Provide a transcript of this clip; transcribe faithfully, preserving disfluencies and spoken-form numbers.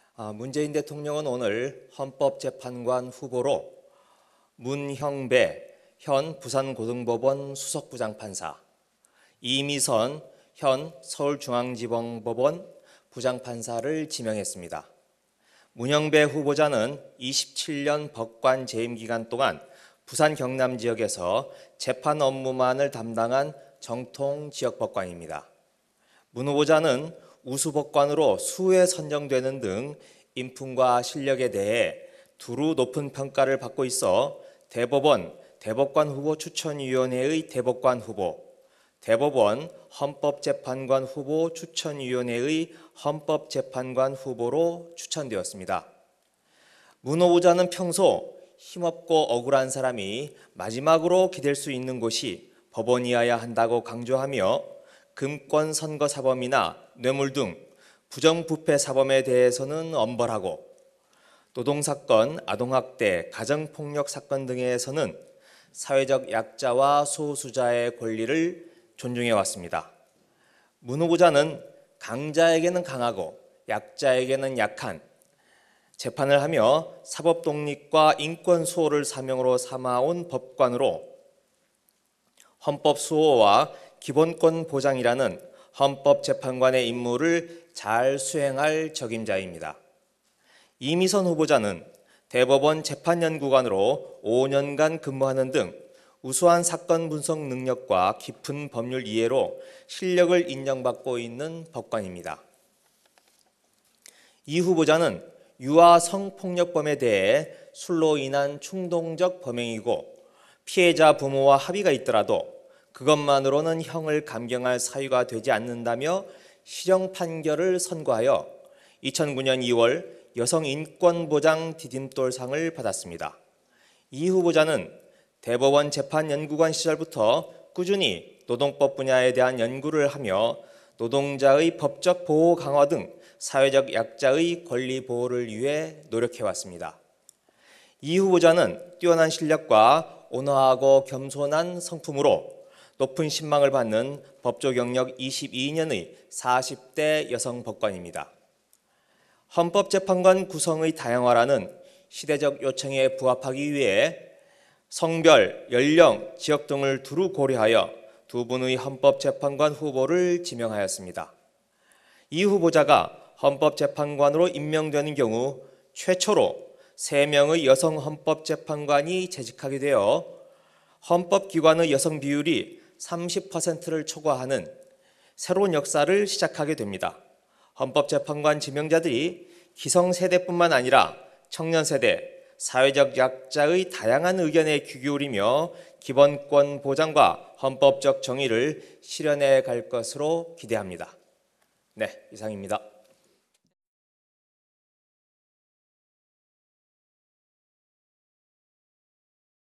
아, 문재인 대통령은 오늘 헌법재판관 후보로 문형배 현 부산고등법원 수석부장판사, 이미선 현 서울중앙지방법원 부장판사를 지명했습니다. 문형배 후보자는 이십칠 년 법관 재임 기간 동안 부산 경남 지역에서 재판 업무만을 담당한 정통 지역 법관입니다. 문 후보자는 우수법관으로 수회 선정되는 등 인품과 실력에 대해 두루 높은 평가를 받고 있어 대법원 대법관 후보 추천위원회의 대법관 후보, 대법원 헌법재판관 후보 추천위원회의 헌법재판관 후보로 추천되었습니다. 문 후보자는 평소 힘없고 억울한 사람이 마지막으로 기댈 수 있는 곳이 법원이어야 한다고 강조하며 금권 선거 사범이나 뇌물 등 부정부패 사범에 대해서는 엄벌하고 노동사건, 아동학대, 가정폭력 사건 등에서는 사회적 약자와 소수자의 권리를 존중해 왔습니다. 문 후보자는 강자에게는 강하고 약자에게는 약한 재판을 하며 사법 독립과 인권 수호를 사명으로 삼아온 법관으로 헌법 수호와 기본권 보장이라는 헌법재판관의 임무를 잘 수행할 적임자입니다. 이미선 후보자는 대법원 재판연구관으로 오 년간 근무하는 등 우수한 사건 분석 능력과 깊은 법률 이해로 실력을 인정받고 있는 법관입니다. 이 후보자는 유아 성폭력범에 대해 술로 인한 충동적 범행이고 피해자 부모와 합의가 있더라도 그것만으로는 형을 감경할 사유가 되지 않는다며 실형 판결을 선고하여 이천구 년 이월 여성인권보장 디딤돌상을 받았습니다. 이 후보자는 대법원 재판연구관 시절부터 꾸준히 노동법 분야에 대한 연구를 하며 노동자의 법적 보호 강화 등 사회적 약자의 권리 보호를 위해 노력해왔습니다. 이 후보자는 뛰어난 실력과 온화하고 겸손한 성품으로 높은 신망을 받는 법조 경력 이십이 년의 사십 대 여성 법관입니다. 헌법재판관 구성의 다양화라는 시대적 요청에 부합하기 위해 성별, 연령, 지역 등을 두루 고려하여 두 분의 헌법재판관 후보를 지명하였습니다. 이 후보자가 헌법재판관으로 임명되는 경우 최초로 세 명의 여성 헌법재판관이 재직하게 되어 헌법기관의 여성 비율이 삼십 퍼센트를 초과하는 새로운 역사를 시작하게 됩니다. 헌법재판관 지명자들이 기성세대뿐만 아니라 청년세대, 사회적 약자의 다양한 의견에 귀 기울이며 기본권 보장과 헌법적 정의를 실현해 갈 것으로 기대합니다. 네, 이상입니다.